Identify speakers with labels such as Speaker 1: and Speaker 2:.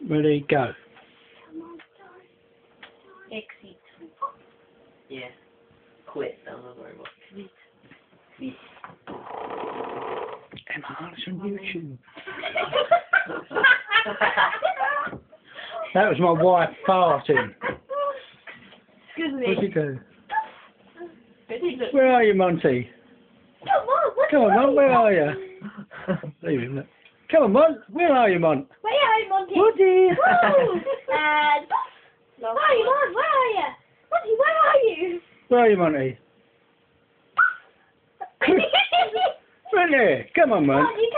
Speaker 1: Ready, go.
Speaker 2: Exit.
Speaker 3: Yeah. Quit. Don't worry about it. Quit.
Speaker 1: Emma, it's on YouTube. That was my wife farting.
Speaker 2: Excuse me.
Speaker 1: What'd you do?
Speaker 2: Ready, look.
Speaker 1: Where are you, Monty?
Speaker 2: Come on, what
Speaker 1: Come on, Mont, where are you?
Speaker 3: Yeah.
Speaker 1: Leave him. Look. Come on, Mont. Where are you, Mont?
Speaker 2: Where are you, Monty?
Speaker 1: Woody!
Speaker 2: Woo! And... Where are you, Mont? Where are you? Monty, where are you?
Speaker 1: Where are you, Monty? Right there. Come on, Mont.
Speaker 2: Monty,